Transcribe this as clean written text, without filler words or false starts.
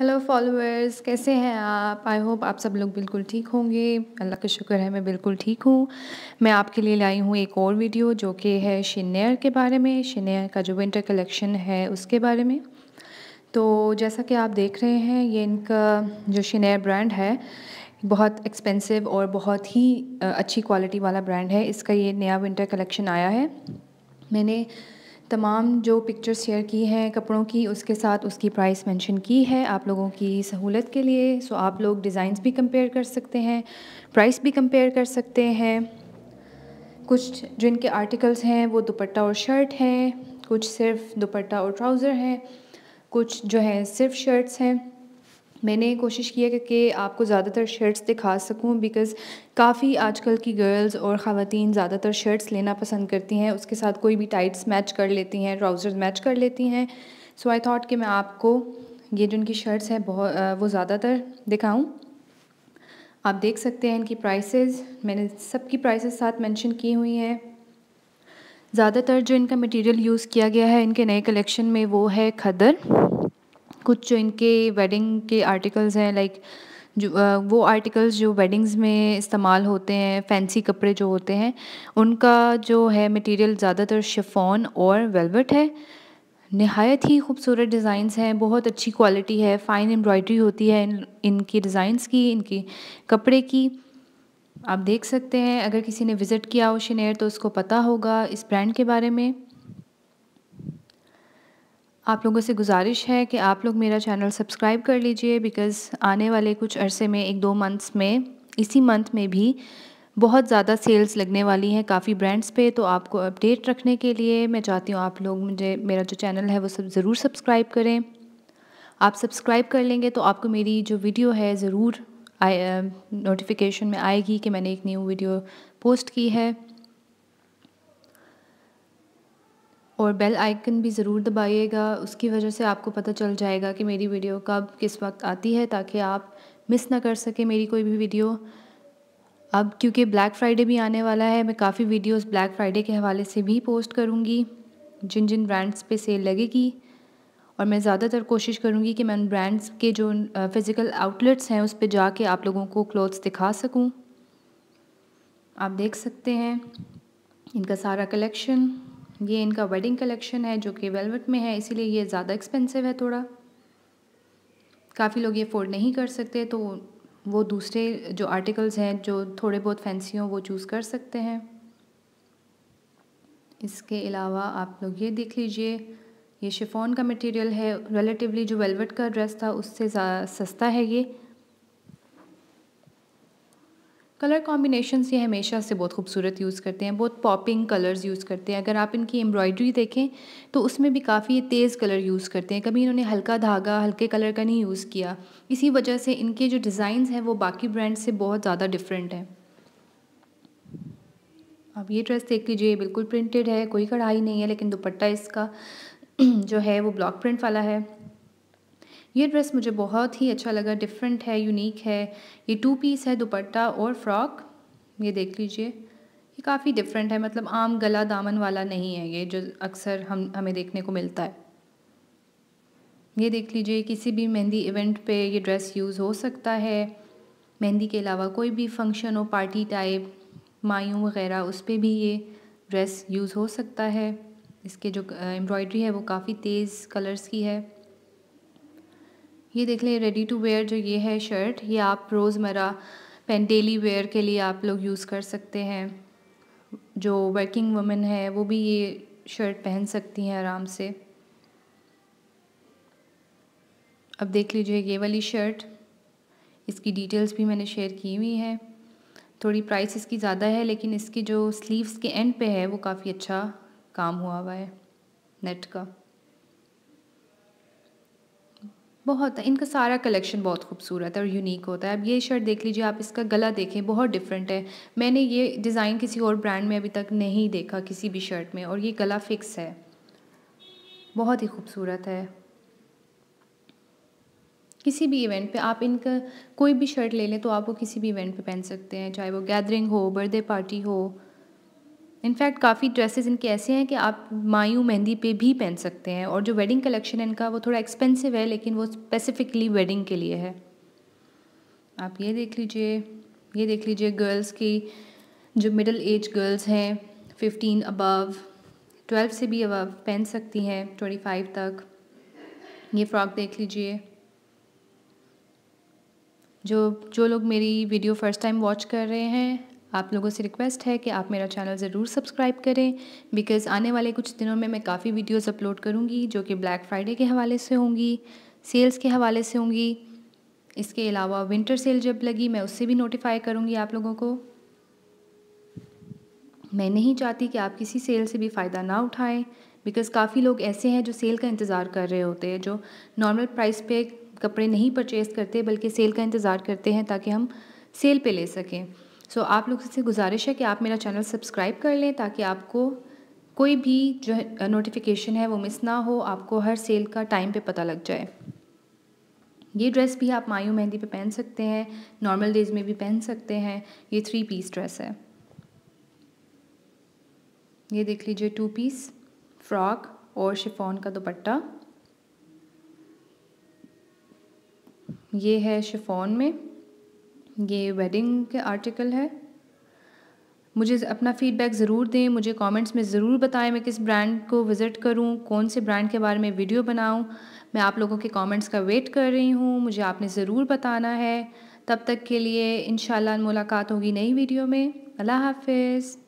Hello followers, कैसे हैं आप? आई होप आप सब लोग बिल्कुल ठीक होंगे। अल्लाह का शुक्र है मैं बिल्कुल ठीक हूँ। मैं आपके लिए लाई हूँ एक और वीडियो जो कि है शनेयर के बारे में, शनेयर का जो विंटर कलेक्शन है उसके बारे में। तो जैसा कि आप देख रहे हैं, ये इनका जो शनेयर ब्रांड है बहुत एक्सपेंसिव और बहुत ही अच्छी क्वालिटी वाला ब्रांड है। इसका ये नया विंटर कलेक्शन आया है। मैंने तमाम जो पिक्चर्स शेयर की हैं कपड़ों की, उसके साथ उसकी प्राइस मेंशन की है आप लोगों की सहूलत के लिए। सो आप लोग डिज़ाइंस भी कंपेयर कर सकते हैं, प्राइस भी कंपेयर कर सकते हैं। कुछ जो इनके आर्टिकल्स हैं वो दुपट्टा और शर्ट हैं, कुछ सिर्फ दुपट्टा और ट्राउज़र हैं, कुछ जो है सिर्फ शर्ट्स हैं। मैंने कोशिश की है कि आपको ज़्यादातर शर्ट्स दिखा सकूं, बिकॉज़ काफ़ी आजकल की गर्ल्स और ख़वातीन ज़्यादातर शर्ट्स लेना पसंद करती हैं, उसके साथ कोई भी टाइट्स मैच कर लेती हैं, ट्राउज़र्स मैच कर लेती हैं। सो आई थॉट कि मैं आपको ये जो इनकी शर्ट्स हैं वो ज़्यादातर दिखाऊं। आप देख सकते हैं इनकी प्राइसेस, मैंने सबकी प्राइसेस साथ मेंशन की हुई हैं। ज़्यादातर जो इनका मटेरियल यूज़ किया गया है इनके नए कलेक्शन में वो है खद्दर। कुछ जो इनके वेडिंग के आर्टिकल्स हैं, लाइक जो वो आर्टिकल्स जो वेडिंग्स में इस्तेमाल होते हैं, फैंसी कपड़े जो होते हैं, उनका जो है मटेरियल ज़्यादातर शिफॉन और वेलवेट है। नहायत ही खूबसूरत डिज़ाइंस हैं, बहुत अच्छी क्वालिटी है, फ़ाइन एम्ब्रॉयडरी होती है इनकी डिज़ाइंस की, इनकी कपड़े की। आप देख सकते हैं, अगर किसी ने विज़िट किया हो शनेयर तो उसको पता होगा इस ब्रांड के बारे में। आप लोगों से गुजारिश है कि आप लोग मेरा चैनल सब्सक्राइब कर लीजिए, बिकॉज़ आने वाले कुछ अरसे में 1-2 मंथ्स में, इसी मंथ में भी बहुत ज़्यादा सेल्स लगने वाली हैं काफ़ी ब्रांड्स पे। तो आपको अपडेट रखने के लिए मैं चाहती हूँ आप लोग मुझे मेरा जो चैनल है वो सब ज़रूर सब्सक्राइब करें। आप सब्सक्राइब कर लेंगे तो आपको मेरी जो वीडियो है ज़रूर नोटिफिकेशन में आएगी कि मैंने एक न्यू वीडियो पोस्ट की है। और बेल आइकन भी ज़रूर दबाइएगा, उसकी वजह से आपको पता चल जाएगा कि मेरी वीडियो कब किस वक्त आती है, ताकि आप मिस ना कर सकें मेरी कोई भी वीडियो। अब क्योंकि ब्लैक फ्राइडे भी आने वाला है, मैं काफ़ी वीडियोस ब्लैक फ्राइडे के हवाले से भी पोस्ट करूँगी, जिन जिन ब्रांड्स पे सेल लगेगी। और मैं ज़्यादातर कोशिश करूँगी कि मैं उन ब्रांड्स के जो फ़िज़िकल आउटलेट्स हैं उस पे जाके आप लोगों को क्लोथ्स दिखा सकूँ। आप देख सकते हैं इनका सारा कलेक्शन। ये इनका वेडिंग कलेक्शन है जो कि वेलवेट में है, इसीलिए ये ज़्यादा एक्सपेंसिव है थोड़ा। काफ़ी लोग ये अफोर्ड नहीं कर सकते, तो वो दूसरे जो आर्टिकल्स हैं जो थोड़े बहुत फैंसी हों वो चूज़ कर सकते हैं। इसके अलावा आप लोग ये देख लीजिए, ये शिफॉन का मटेरियल है, रिलेटिवली जो वेलवेट का ड्रेस था उससे सस्ता है ये। कलर कॉम्बिनेशंस ये हमेशा से बहुत खूबसूरत यूज़ करते हैं, बहुत पॉपिंग कलर्स यूज़ करते हैं। अगर आप इनकी एम्ब्रॉयडरी देखें तो उसमें भी काफ़ी तेज़ कलर यूज़ करते हैं, कभी इन्होंने हल्का धागा हल्के कलर का नहीं यूज़ किया। इसी वजह से इनके जो डिज़ाइंस हैं वो बाकी ब्रांड से बहुत ज़्यादा डिफरेंट हैं। अब ये ड्रेस देख लीजिए, बिल्कुल प्रिंटेड है, कोई कढ़ाई नहीं है, लेकिन दुपट्टा इसका जो है वो ब्लॉक प्रिंट वाला है। ये ड्रेस मुझे बहुत ही अच्छा लगा, डिफरेंट है, यूनिक है। ये 2 पीस है, दुपट्टा और फ्रॉक। ये देख लीजिए, ये काफ़ी डिफरेंट है, मतलब आम गला दामन वाला नहीं है ये जो अक्सर हमें देखने को मिलता है। ये देख लीजिए, किसी भी मेहंदी इवेंट पे ये ड्रेस यूज़ हो सकता है। मेहंदी के अलावा कोई भी फंक्शन हो, पार्टी टाइप, मायूं वग़ैरह, उस पे भी ये ड्रेस यूज़ हो सकता है। इसके जो एम्ब्रॉयडरी है वो काफ़ी तेज़ कलर्स की है। ये देख लें, रेडी टू वेयर जो ये है शर्ट, ये आप रोज़मर्रा डेली वेयर के लिए आप लोग यूज़ कर सकते हैं। जो वर्किंग वुमेन है वो भी ये शर्ट पहन सकती हैं आराम से। अब देख लीजिए ये वाली शर्ट, इसकी डिटेल्स भी मैंने शेयर की हुई हैं। थोड़ी प्राइस इसकी ज़्यादा है, लेकिन इसकी जो स्लीव्स के एंड पे है वो काफ़ी अच्छा काम हुआ है नेट का। बहुत इनका सारा कलेक्शन बहुत खूबसूरत है और यूनिक होता है। अब ये शर्ट देख लीजिए आप, इसका गला देखें, बहुत डिफरेंट है। मैंने ये डिज़ाइन किसी और ब्रांड में अभी तक नहीं देखा किसी भी शर्ट में, और ये गला फिक्स है, बहुत ही खूबसूरत है। किसी भी इवेंट पे आप इनका कोई भी शर्ट ले लें तो आप वो किसी भी इवेंट पे पहन सकते हैं, चाहे वो गैदरिंग हो, बर्थडे पार्टी हो, इनफैक्ट काफ़ी ड्रेसेस इनके ऐसे हैं कि आप मायूं मेहंदी पे भी पहन सकते हैं। और जो वेडिंग कलेक्शन है इनका वो थोड़ा एक्सपेंसिव है, लेकिन वो स्पेसिफ़िकली वेडिंग के लिए है। आप ये देख लीजिए गर्ल्स की, जो मिडिल एज गर्ल्स हैं 15 अबव, 12 से भी अबव पहन सकती हैं 25 तक। ये फ़्रॉक देख लीजिए। जो लोग मेरी वीडियो फ़र्स्ट टाइम वॉच कर रहे हैं, आप लोगों से रिक्वेस्ट है कि आप मेरा चैनल ज़रूर सब्सक्राइब करें, बिकॉज़ आने वाले कुछ दिनों में मैं काफ़ी वीडियोस अपलोड करूँगी जो कि ब्लैक फ्राइडे के हवाले से होंगी, सेल्स के हवाले से होंगी। इसके अलावा विंटर सेल जब लगी मैं उससे भी नोटिफाई करूँगी आप लोगों को। मैं नहीं चाहती कि आप किसी सेल से भी फ़ायदा ना उठाएं, बिकॉज़ काफ़ी लोग ऐसे हैं जो सेल का इंतज़ार कर रहे होते हैं, जो नॉर्मल प्राइस पे कपड़े नहीं परचेज़ करते बल्कि सेल का इंतज़ार करते हैं ताकि हम सेल पे ले सकें। सो आप लोगों से गुजारिश है कि आप मेरा चैनल सब्सक्राइब कर लें ताकि आपको कोई भी जो है नोटिफिकेशन है वो मिस ना हो, आपको हर सेल का टाइम पे पता लग जाए। ये ड्रेस भी आप मायूं मेहंदी पे पहन सकते हैं, नॉर्मल डेज़ में भी पहन सकते हैं। ये 3 पीस ड्रेस है। ये देख लीजिए 2 पीस फ्रॉक और शिफॉन का दुपट्टा। ये है शिफॉन में, ये वेडिंग के आर्टिकल है। मुझे अपना फ़ीडबैक ज़रूर दें, मुझे कमेंट्स में ज़रूर बताएं मैं किस ब्रांड को विज़िट करूं, कौन से ब्रांड के बारे में वीडियो बनाऊं। मैं आप लोगों के कमेंट्स का वेट कर रही हूं, मुझे आपने ज़रूर बताना है। तब तक के लिए इंशाल्लाह मुलाकात होगी नई वीडियो में। अल्लाह हाफ़िज़।